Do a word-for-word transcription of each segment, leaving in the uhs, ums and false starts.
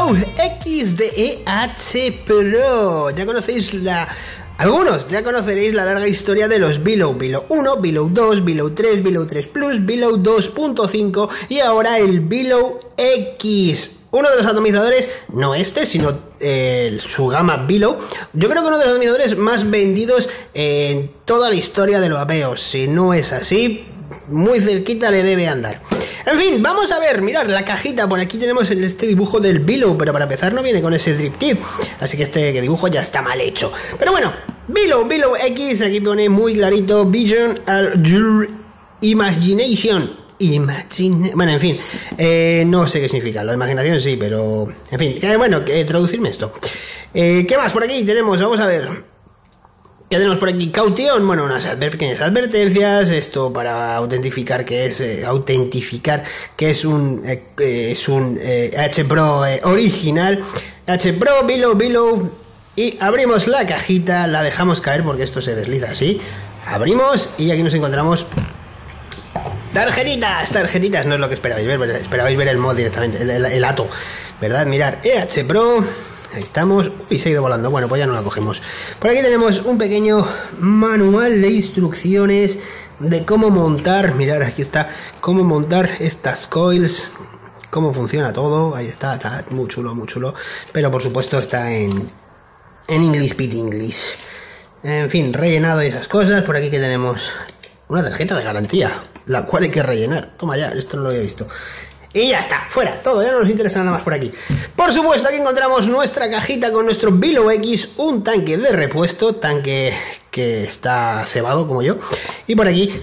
Billow X de E H Pro. Ya conocéis la... Algunos ya conoceréis la larga historia de los Billow. Billow uno, Billow dos, Billow tres, Billow tres Plus, Billow dos punto cinco y ahora el Billow X. Uno de los atomizadores, no este, sino eh, su gama Billow. Yo creo que uno de los atomizadores más vendidos en toda la historia del vapeo. Si no es así, muy cerquita le debe andar. En fin, vamos a ver, mirad la cajita. Por aquí tenemos el, este dibujo del Billow, pero para empezar no viene con ese drip tip, así que este dibujo ya está mal hecho. Pero bueno, Billow, Billow X, aquí pone muy clarito Vision Your Imagination. Imagine... Bueno, en fin, eh, no sé qué significa, la imaginación sí, pero... En fin, eh, bueno, eh, traducirme esto. Eh, ¿Qué más por aquí tenemos? Vamos a ver. ¿Qué tenemos por aquí? Caution, bueno, unas adver pequeñas advertencias, esto para autentificar que es... Eh, autentificar que es un... Eh, eh, es un eh, H Pro eh, original. H Pro, Billow, Billow... Y abrimos la cajita, la dejamos caer porque esto se desliza así. Abrimos y aquí nos encontramos... Tarjetitas, tarjetitas, no es lo que esperabais ver, esperabais ver el mod directamente, el, el, el ato, ¿verdad? Mirad, E H Pro, ahí estamos, uy, se ha ido volando, bueno, pues ya no la cogemos. Por aquí tenemos un pequeño manual de instrucciones de cómo montar, mirad, aquí está, cómo montar estas coils, cómo funciona todo, ahí está, está muy chulo, muy chulo, pero por supuesto está en, en English Speed English. En fin, rellenado y esas cosas, por aquí que tenemos una tarjeta de garantía, la cual hay que rellenar. Toma ya, esto no lo había visto. Y ya está, fuera, todo, ya no nos interesa nada más por aquí. Por supuesto, aquí encontramos nuestra cajita con nuestro Billow X, un tanque de repuesto, tanque que está cebado como yo. Y por aquí,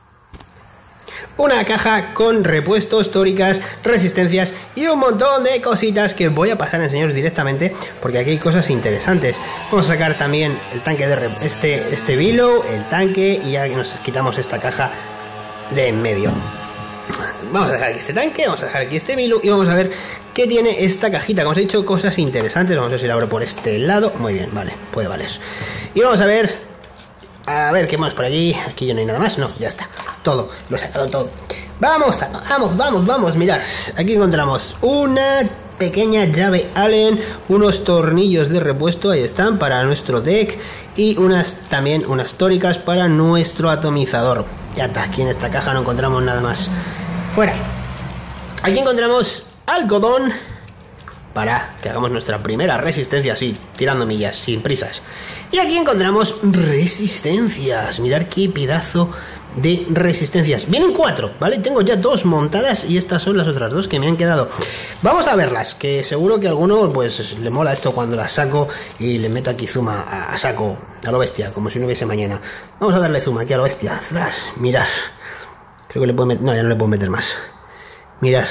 una caja con repuestos, tóricas, resistencias y un montón de cositas que voy a pasar a enseñaros directamente, porque aquí hay cosas interesantes. Vamos a sacar también el tanque de rep este, este Billow, el tanque, y ya nos quitamos esta caja de en medio. Vamos a dejar aquí este tanque, vamos a dejar aquí este Billow y vamos a ver qué tiene esta cajita. Como os he dicho, cosas interesantes. Vamos a ver si la abro por este lado. Muy bien, vale, puede valer. Y vamos a ver, a ver qué más por aquí. Aquí ya no hay nada más, no, ya está. Todo, lo he sacado todo. Vamos, vamos, vamos, vamos, mirad. Aquí encontramos una pequeña llave Allen, unos tornillos de repuesto, ahí están, para nuestro deck, y unas también unas tóricas para nuestro atomizador. Ya está, aquí en esta caja no encontramos nada más. Fuera. Aquí encontramos algodón para que hagamos nuestra primera resistencia así, tirando millas, sin prisas. Y aquí encontramos resistencias. Mirad qué pedazo de resistencias. Vienen cuatro, ¿vale? Tengo ya dos montadas y estas son las otras dos que me han quedado. Vamos a verlas, que seguro que a alguno pues le mola esto cuando las saco y le meto aquí zoom a, a saco, a lo bestia, como si no hubiese mañana. Vamos a darle zoom aquí a lo bestia. Zas, mirad. Creo que le puedo meter... No, ya no le puedo meter más. Mirad.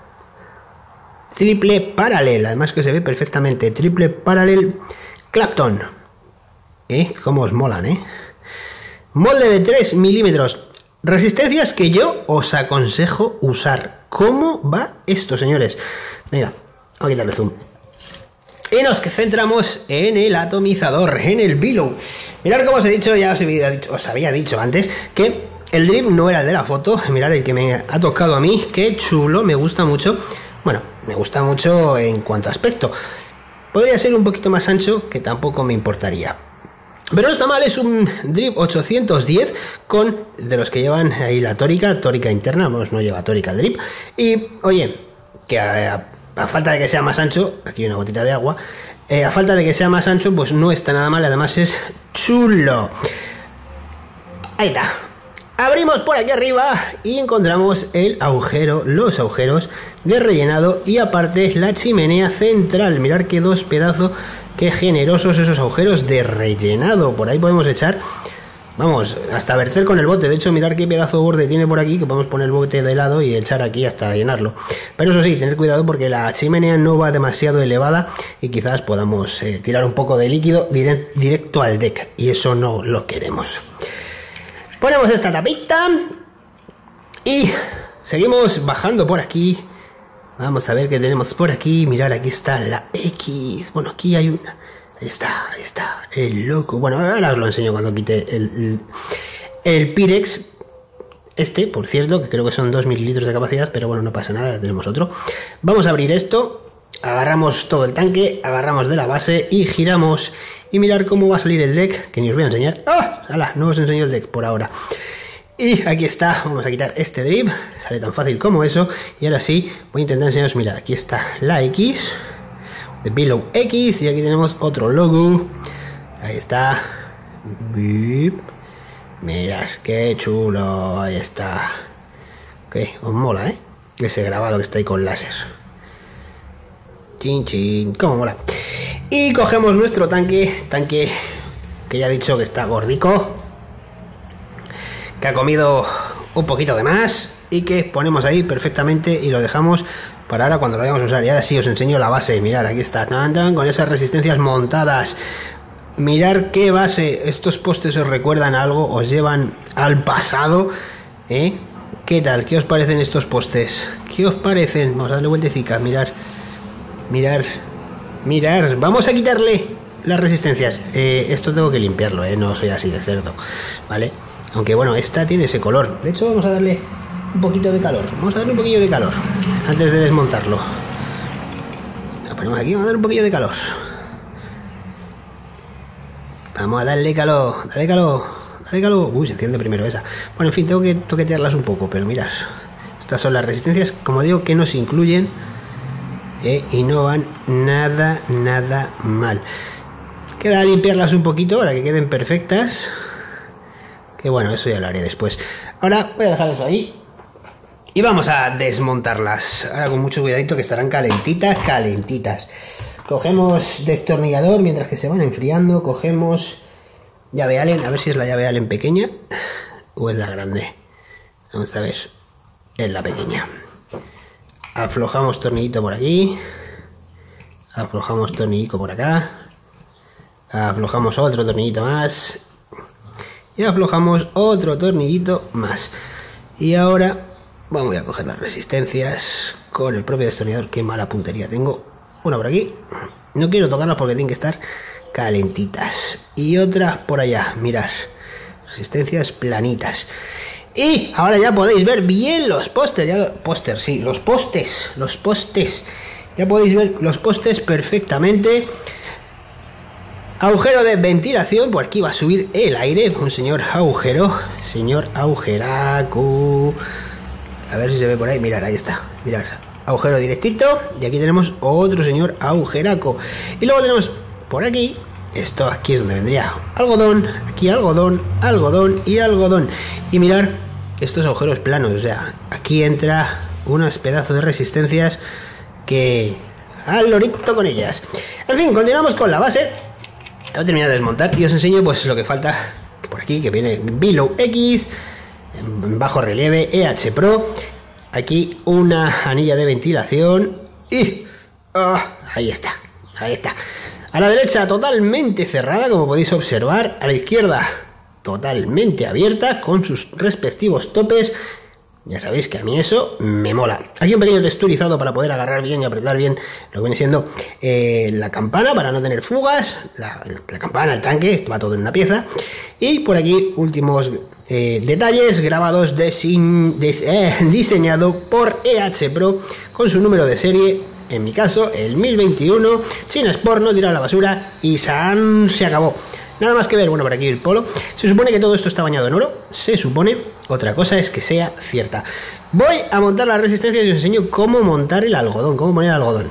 Triple paralel, además que se ve perfectamente. Triple paralel Clapton. ¿Eh? Cómo os molan, ¿eh? Molde de tres milímetros. Resistencias que yo os aconsejo usar. ¿Cómo va esto, señores? Mira, vamos a quitarle zoom. Y nos centramos en el atomizador, en el Billow. Mirad cómo os he dicho, ya os había dicho, os había dicho antes, que el drip no era el de la foto. Mirad el que me ha tocado a mí. Qué chulo, me gusta mucho. Bueno, me gusta mucho en cuanto a aspecto. Podría ser un poquito más ancho, que tampoco me importaría. Pero no está mal, es un drip ochocientos diez con de los que llevan ahí la tórica, tórica interna, vamos, no lleva tórica el drip. Y, oye, que a, a, a falta de que sea más ancho, aquí hay una gotita de agua, eh, a falta de que sea más ancho, pues no está nada mal, además es chulo. Ahí está. Abrimos por aquí arriba y encontramos el agujero, los agujeros de rellenado y aparte la chimenea central. Mirad qué dos pedazos. Qué generosos esos agujeros de rellenado. Por ahí podemos echar, vamos, hasta verter con el bote. De hecho, mirar qué pedazo de borde tiene por aquí, que podemos poner el bote de lado y echar aquí hasta llenarlo. Pero eso sí, tener cuidado porque la chimenea no va demasiado elevada y quizás podamos eh, tirar un poco de líquido direct, directo al deck. Y eso no lo queremos. Ponemos esta tapita y seguimos bajando por aquí. Vamos a ver qué tenemos por aquí. Mirad, aquí está la X. Bueno, aquí hay una. Ahí está, ahí está. El loco. Bueno, ahora os lo enseño cuando quite el, el, el Pyrex. Este, por cierto, que creo que son dos mililitros de capacidad, pero bueno, no pasa nada, tenemos otro. Vamos a abrir esto. agarramos todo el tanque, agarramos de la base y giramos y mirar cómo va a salir el deck, que ni os voy a enseñar. ¡Ah! ¡Hala! No os enseño el deck por ahora. Y aquí está, vamos a quitar este drip, sale tan fácil como eso. Y ahora sí, voy a intentar enseñaros, mirad, aquí está la X, de Below X, y aquí tenemos otro logo. Ahí está. Beep. Mirad, qué chulo, ahí está. Ok, os mola, ¿eh? Ese grabado que está ahí con láser. Chin, chin, cómo mola. Y cogemos nuestro tanque, tanque que ya he dicho que está gordico, que ha comido un poquito de más y que ponemos ahí perfectamente y lo dejamos para ahora cuando lo vayamos a usar. Y ahora sí os enseño la base. Mirad, aquí está, tan, tan, con esas resistencias montadas. Mirad qué base. Estos postes os recuerdan algo, os llevan al pasado, ¿eh? ¿Qué tal? ¿Qué os parecen estos postes? ¿Qué os parecen? Vamos a darle vueltecica, mirad. Mirad, mirad. Vamos a quitarle las resistencias. Eh, esto tengo que limpiarlo, ¿eh? No soy así de cerdo, ¿vale? Aunque bueno, esta tiene ese color. De hecho, vamos a darle un poquito de calor. Vamos a darle un poquillo de calor antes de desmontarlo. Lo ponemos aquí, vamos a darle un poquillo de calor. Vamos a darle calor, dale calor, dale calor. Uy, se enciende primero esa. Bueno, en fin, tengo que toquetearlas un poco, pero mirad. Estas son las resistencias, como digo, que nos incluyen, eh, y no van nada, nada mal. Queda limpiarlas un poquito para que queden perfectas. Que bueno, eso ya lo haré después. Ahora voy a dejar eso ahí y vamos a desmontarlas. Ahora con mucho cuidadito, que estarán calentitas, calentitas. Cogemos destornillador mientras que se van enfriando. Cogemos llave Allen, a ver si es la llave Allen pequeña o es la grande. Vamos a ver, es la pequeña. Aflojamos tornillito por aquí, aflojamos tornillito por acá, aflojamos otro tornillito más y aflojamos otro tornillito más. Y ahora vamos a coger las resistencias con el propio destornillador. Qué mala puntería tengo. Una por aquí, no quiero tocarlas porque tienen que estar calentitas, y otras por allá, mirad, resistencias planitas. Y ahora ya podéis ver bien los pósters, ya lo, póster, sí, los postes, los postes, ya podéis ver los postes perfectamente. Agujero de ventilación, por aquí va a subir el aire, un señor agujero, señor agujeraco. A ver si se ve por ahí, mirad, ahí está, mirad. Agujero directito, y aquí tenemos otro señor agujeraco. Y luego tenemos por aquí, esto aquí es donde vendría algodón, aquí algodón, algodón y algodón. Y mirar estos agujeros planos, o sea, aquí entra unos pedazos de resistencias que al lorito con ellas. En fin, continuamos con la base. Voy a terminar de desmontar y os enseño pues lo que falta por aquí, que viene Below X, en bajo relieve, E H Pro. Aquí una anilla de ventilación y oh, ahí está, ahí está. A la derecha totalmente cerrada, como podéis observar. A la izquierda totalmente abierta con sus respectivos topes. Ya sabéis que a mí eso me mola. Aquí un pequeño texturizado para poder agarrar bien y apretar bien lo que viene siendo eh, la campana para no tener fugas. La, la campana, el tanque, va todo en una pieza. Y por aquí últimos eh, detalles grabados de, de, eh, diseñado por E H Pro con su número de serie. En mi caso, el mil veintiuno. China Sport, no tirar a la basura y San se acabó. Nada más que ver, bueno, por aquí el polo. Se supone que todo esto está bañado en oro. Se supone. Otra cosa es que sea cierta. Voy a montar la resistencia y os enseño cómo montar el algodón. Cómo poner el algodón.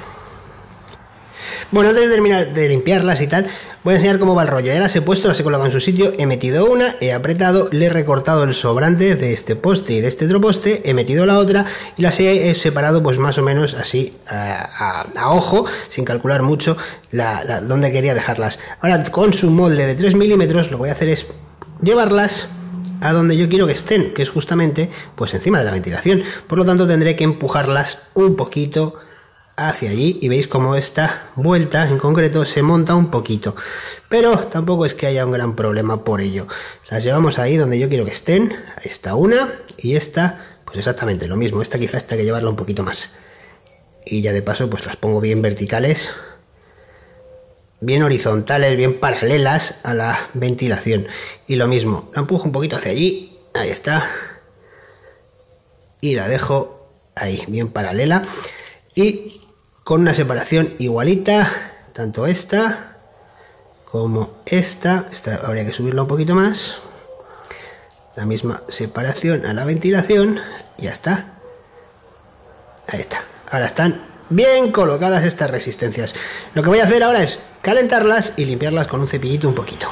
Bueno, antes de terminar de limpiarlas y tal, voy a enseñar cómo va el rollo. Ya las he puesto, las he colocado en su sitio. He metido una, he apretado, le he recortado el sobrante de este poste y de este otro poste. He metido la otra y las he separado pues más o menos así a, a, a ojo, sin calcular mucho la, la, dónde quería dejarlas. Ahora con su molde de tres milímetros lo que voy a hacer es llevarlas a donde yo quiero que estén, que es justamente pues encima de la ventilación. Por lo tanto tendré que empujarlas un poquito hacia allí y veis cómo esta vuelta en concreto se monta un poquito, pero tampoco es que haya un gran problema por ello. Las llevamos ahí donde yo quiero que estén. Ahí está una y esta pues exactamente lo mismo. Esta quizás está que llevarla un poquito más y ya de paso pues las pongo bien verticales, bien horizontales, bien paralelas a la ventilación. Y lo mismo, la empujo un poquito hacia allí, ahí está, y la dejo ahí bien paralela. Y con una separación igualita, tanto esta como esta. Esta habría que subirla un poquito más. La misma separación a la ventilación. Ya está. Ahí está. Ahora están bien colocadas estas resistencias. Lo que voy a hacer ahora es calentarlas y limpiarlas con un cepillito un poquito.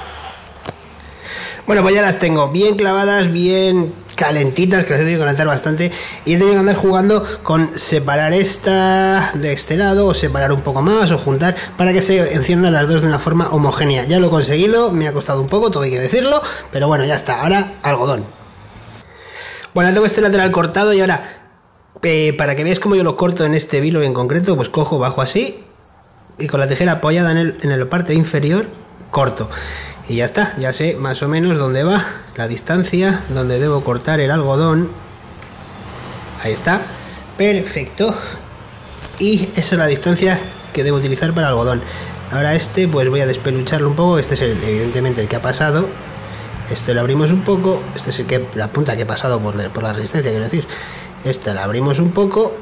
Bueno, pues ya las tengo bien clavadas, bien calentitas, que las he tenido que calentar bastante. Y he tenido que andar jugando con separar esta de este lado, o separar un poco más, o juntar, para que se enciendan las dos de una forma homogénea. Ya lo he conseguido, me ha costado un poco, todo hay que decirlo, pero bueno, ya está. Ahora, algodón. Bueno, tengo este lateral cortado y ahora... Eh, para que veáis cómo yo lo corto en este vilo en concreto, pues cojo, bajo así y con la tijera apoyada en, el, en la parte inferior corto y ya está. Ya sé más o menos dónde va la distancia donde debo cortar el algodón. Ahí está, perfecto. Y esa es la distancia que debo utilizar para el algodón. Ahora este pues voy a despelucharlo un poco. Este es el, evidentemente el que ha pasado. Este lo abrimos un poco. Este es el que, la punta que ha pasado por, por la resistencia, quiero decir. Esta la abrimos un poco.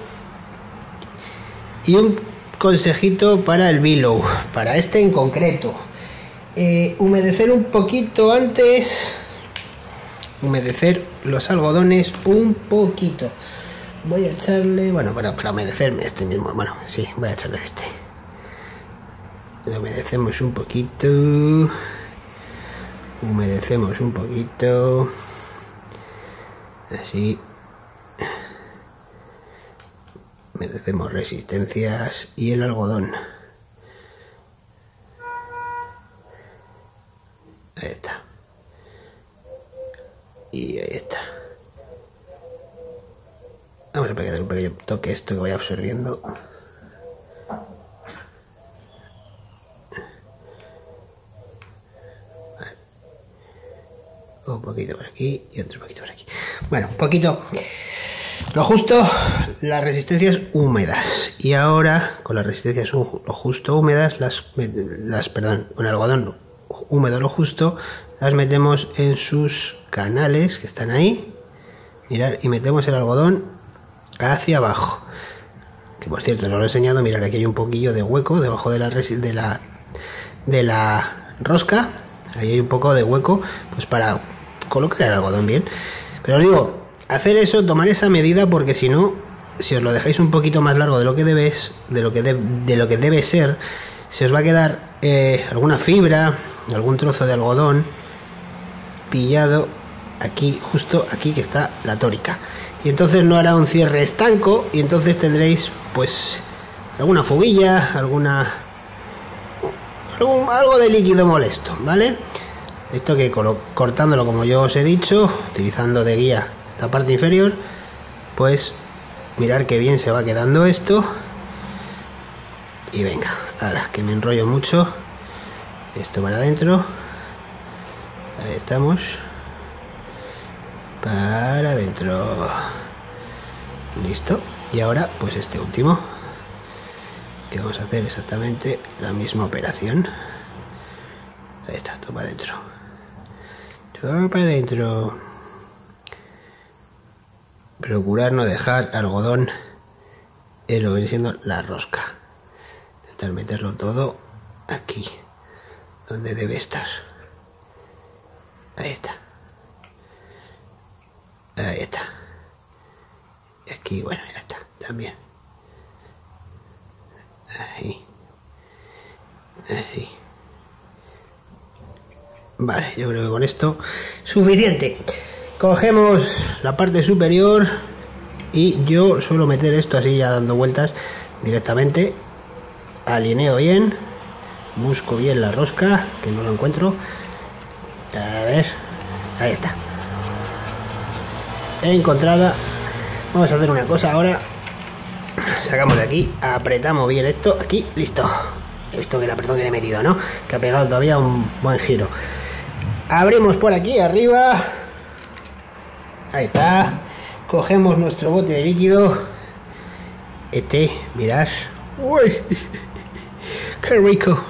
Y un consejito para el billow, para este en concreto. Eh, humedecer un poquito antes. Humedecer los algodones un poquito. Voy a echarle, bueno, para, para humedecerme este mismo. Bueno, sí, voy a echarle este. Lo humedecemos un poquito. Humedecemos un poquito. Así. Humedecemos resistencias y el algodón. Ahí está. Y ahí está. Vamos a pegar un pequeño toque esto que vaya absorbiendo. Vale. Un poquito por aquí y otro poquito por aquí. Bueno, un poquito. Lo justo, las resistencias húmedas. Y ahora, con las resistencias lo justo húmedas, las, las perdón, con el algodón húmedo lo justo, las metemos en sus canales que están ahí. Mirad, y metemos el algodón hacia abajo. Que por cierto, no lo he enseñado. Mirad, aquí hay un poquillo de hueco debajo de la, de la, de la rosca. Ahí hay un poco de hueco, pues para colocar el algodón bien. Pero os digo, hacer eso, tomar esa medida, porque si no, si os lo dejáis un poquito más largo de lo que debes, de lo que, de, de lo que debe ser, se os va a quedar eh, alguna fibra, algún trozo de algodón pillado aquí, justo aquí que está la tórica. Y entonces no hará un cierre estanco y entonces tendréis pues alguna fugilla, alguna algún, algo de líquido molesto, ¿vale? Esto que cortándolo como yo os he dicho, utilizando de guía esta parte inferior, pues mirar qué bien se va quedando esto. Y venga, ahora que me enrollo mucho, esto para adentro, ahí estamos, para adentro, listo. Y ahora pues este último, que vamos a hacer exactamente la misma operación. Ahí está, todo para adentro, todo para adentro. Procurar no dejar algodón en lo que viene siendo la rosca. Intentar meterlo todo aquí, donde debe estar. Ahí está. Ahí está. Y aquí, bueno, ya está, también. Ahí. Así. Vale, yo creo que con esto suficiente. Cogemos la parte superior y yo suelo meter esto así ya dando vueltas directamente. Alineo bien, busco bien la rosca, que no lo encuentro. A ver, ahí está. Encontrada. Vamos a hacer una cosa ahora. Sacamos de aquí, apretamos bien esto, aquí, listo. He visto que el apretón que le he metido, ¿no? Que ha pegado todavía un buen giro. Abrimos por aquí arriba. Ahí está. Cogemos nuestro bote de líquido. Este, mirad. Uy, qué rico.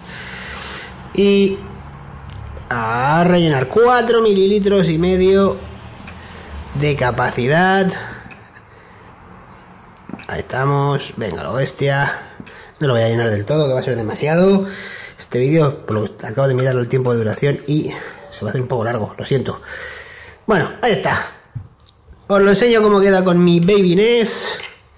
Y a rellenar cuatro mililitros y medio de capacidad. Ahí estamos. Venga, lo bestia. No lo voy a llenar del todo, que va a ser demasiado. Este vídeo, por lo que acabo de mirar el tiempo de duración y se va a hacer un poco largo, lo siento. Bueno, ahí está. Os lo enseño cómo queda con mi Baby N E S.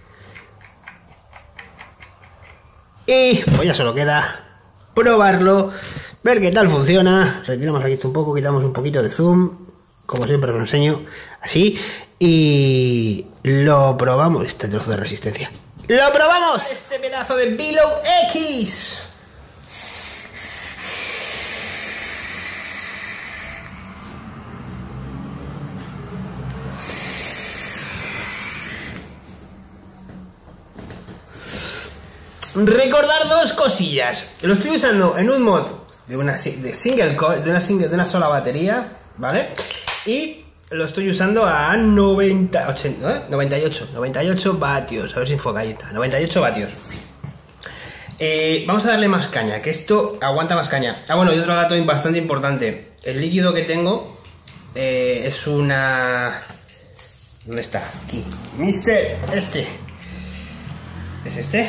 Y pues ya solo queda probarlo, ver qué tal funciona. Retiramos aquí esto un poco, quitamos un poquito de zoom, como siempre os lo enseño así, y lo probamos. Este trozo de resistencia ¡lo probamos! Este pedazo de Below X. Recordar dos cosillas. Lo estoy usando en un mod de una de single core, de una single, de una sola batería, ¿vale? Y lo estoy usando a noventa, ochenta, ¿eh? noventa y ocho, noventa y ocho vatios. A ver si enfoca ahí está. noventa y ocho vatios. Eh, vamos a darle más caña, que esto aguanta más caña. Ah, bueno, y otro dato bastante importante. El líquido que tengo eh, es una... ¿Dónde está? Aquí. Mister, este. ¿Es este?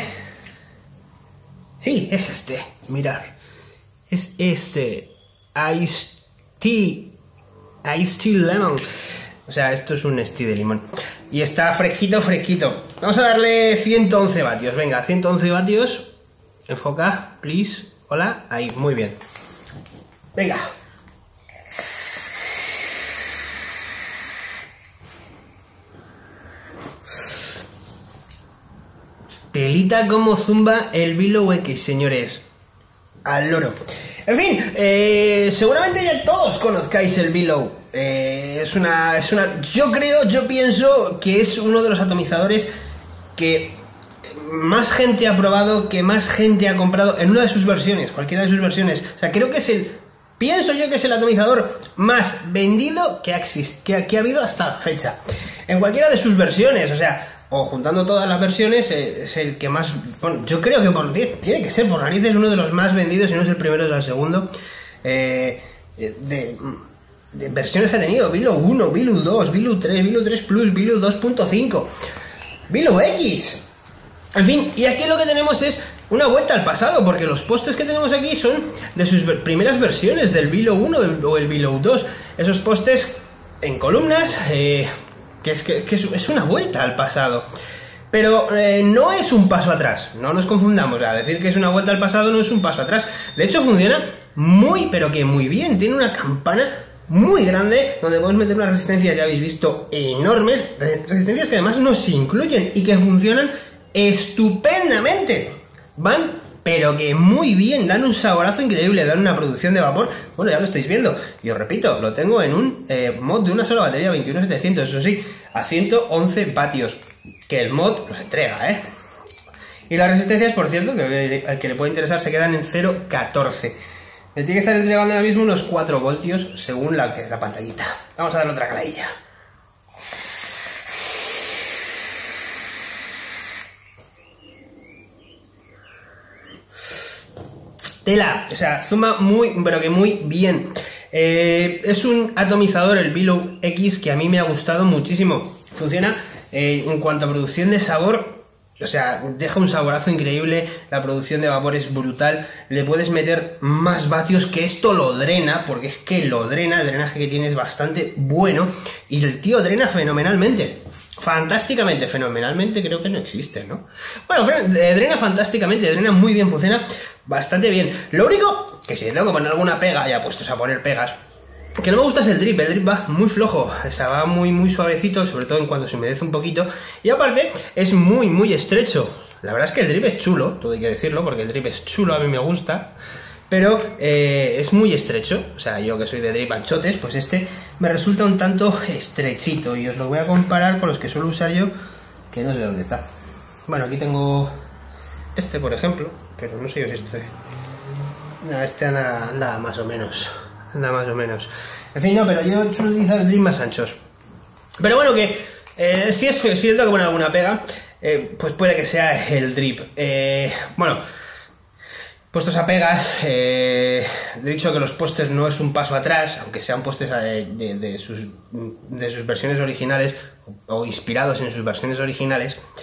Sí, es este. Mirar. Es este. Ice Tea. Ice Tea Lemon. O sea, esto es un tea de limón. Y está fresquito, fresquito. Vamos a darle ciento once vatios. Venga, ciento once vatios. Enfoca, please. Hola. Ahí, muy bien. Venga. Telita como zumba el Below X, señores. Al loro. En fin, eh, seguramente ya todos conozcáis el Below. Eh, es una, es una... Yo creo, yo pienso que es uno de los atomizadores que más gente ha probado, que más gente ha comprado en una de sus versiones, cualquiera de sus versiones. O sea, creo que es el... Pienso yo que es el atomizador más vendido que ha, exist, que ha, que ha habido hasta la fecha. En cualquiera de sus versiones, o sea... O juntando todas las versiones, eh, es el que más... Bueno, yo creo que por, tiene que ser por narices uno de los más vendidos, si no es el primero, es el segundo. Eh, de, de versiones que ha tenido. Below uno, Below dos, Below tres, Below tres Plus, Below dos punto cinco, Below X. En fin, y aquí lo que tenemos es una vuelta al pasado, porque los postes que tenemos aquí son de sus ver primeras versiones, del Below uno o el Below dos. Esos postes en columnas... Eh, que es, que, que es una vuelta al pasado, pero eh, no es un paso atrás, no nos confundamos, a decir que es una vuelta al pasado no es un paso atrás, de hecho funciona muy, pero que muy bien, tiene una campana muy grande, donde podemos meter unas resistencias, ya habéis visto, enormes, resistencias que además nos incluyen y que funcionan estupendamente, van... pero que muy bien, dan un saborazo increíble, dan una producción de vapor, bueno, ya lo estáis viendo, y os repito, lo tengo en un eh, mod de una sola batería, veintiuno setecientos, eso sí, a ciento once vatios, que el mod los entrega, ¿eh? Y las resistencias, por cierto, que al que le puede interesar, se quedan en cero coma catorce. Le tiene que estar entregando ahora mismo unos cuatro voltios, según la, la pantallita. Vamos a darle otra caladilla. Tela, o sea, zumba muy, pero que muy bien. Eh, es un atomizador, el Below X, que a mí me ha gustado muchísimo. Funciona eh, en cuanto a producción de sabor, o sea, deja un saborazo increíble, la producción de vapor es brutal, le puedes meter más vatios, que esto lo drena, porque es que lo drena, el drenaje que tiene es bastante bueno, y el tío drena fenomenalmente. Fantásticamente, fenomenalmente creo que no existe, ¿no? Bueno, drena fantásticamente, drena muy bien, funciona bastante bien. Lo único, que si tengo que poner alguna pega, ya puestos a poner pegas, que no me gusta es el drip, el drip va muy flojo, o sea, va muy muy suavecito, sobre todo en cuanto se humedece un poquito, y aparte es muy muy estrecho. La verdad es que el drip es chulo, todo hay que decirlo, porque el drip es chulo, a mí me gusta, pero eh, es muy estrecho, o sea, yo que soy de drip anchotes, pues este me resulta un tanto estrechito, y os lo voy a comparar con los que suelo usar yo, que no sé dónde está. Bueno, aquí tengo este, por ejemplo, pero no sé yo si este... No, este anda, anda más o menos, anda más o menos. En fin, no, pero yo suelo utilizar drip más anchos. Pero bueno, que eh, si es que si tengo que poner alguna pega, eh, pues puede que sea el drip. Eh, bueno... Puestos a pegas, eh, he dicho que los postes no es un paso atrás, aunque sean postes de, de, de, sus, de sus versiones originales o inspirados en sus versiones originales.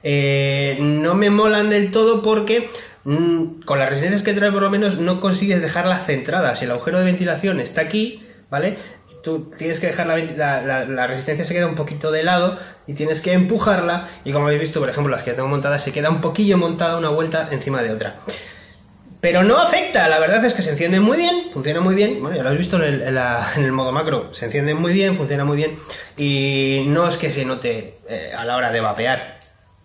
Eh, no me molan del todo porque mmm, con las resistencias que trae por lo menos no consigues dejarlas centradas. Si el agujero de ventilación está aquí, ¿vale? Tú tienes que dejar la, la, la, la resistencia se queda un poquito de lado y tienes que empujarla, y como habéis visto, por ejemplo, las que tengo montadas, se queda un poquillo montada una vuelta encima de otra. Pero no afecta, la verdad es que se enciende muy bien, funciona muy bien, bueno, ya lo habéis visto en el, en, la, en el modo macro, se enciende muy bien, funciona muy bien, y no es que se note eh, a la hora de vapear.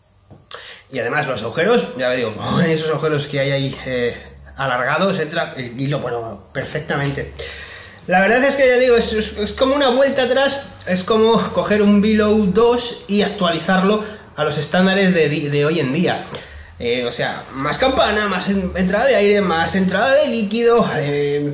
Y además los agujeros, ya digo, esos agujeros que hay ahí eh, alargados, entra el hilo, bueno, perfectamente. La verdad es que ya digo, es, es, es como una vuelta atrás, es como coger un Below dos y actualizarlo a los estándares de, de hoy en día. Eh, o sea, más campana, más en, entrada de aire, más entrada de líquido. Eh,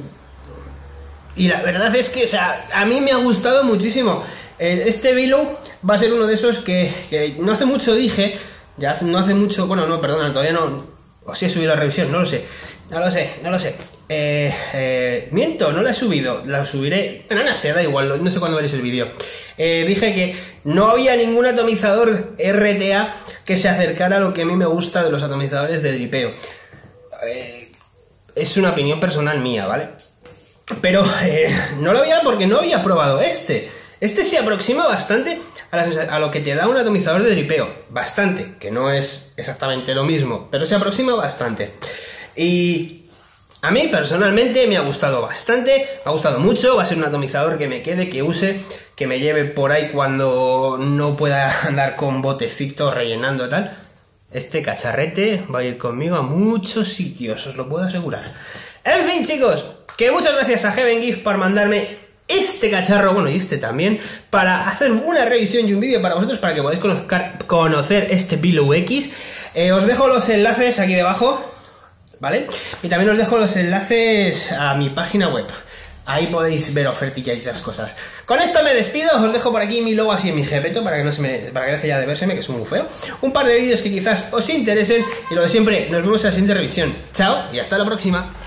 y la verdad es que, o sea, a mí me ha gustado muchísimo. Eh, este Below va a ser uno de esos que, que no hace mucho dije, ya hace, no hace mucho, bueno, no, perdona, todavía no, o sí he subido la revisión, no lo sé, no lo sé, no lo sé. Eh, eh, miento, no la he subido, la subiré, bueno, no sé, da igual, no sé cuándo veréis el vídeo. Eh, dije que no había ningún atomizador R T A que se acercara a lo que a mí me gusta de los atomizadores de dripeo. Eh, es una opinión personal mía, ¿vale? Pero eh, no lo había porque no había probado este. Este se aproxima bastante a, la, a lo que te da un atomizador de dripeo. Bastante, que no es exactamente lo mismo, pero se aproxima bastante. Y a mí personalmente me ha gustado bastante, me ha gustado mucho, va a ser un atomizador que me quede, que use, que me lleve por ahí cuando no pueda andar con botecitos rellenando tal. Este cacharrete va a ir conmigo a muchos sitios, os lo puedo asegurar. En fin, chicos, que muchas gracias a Heaven Gift por mandarme este cacharro, bueno, y este también, para hacer una revisión y un vídeo para vosotros, para que podáis conocer, conocer este Below X. Eh, os dejo los enlaces aquí debajo, ¿vale? Y también os dejo los enlaces a mi página web. Ahí podéis ver ofertillas y esas cosas. Con esto me despido, os dejo por aquí mi logo así en mi jepeto para que no se me, para que deje ya de vérseme, que es muy feo. Un par de vídeos que quizás os interesen y lo de siempre, nos vemos en la siguiente revisión. Chao y hasta la próxima.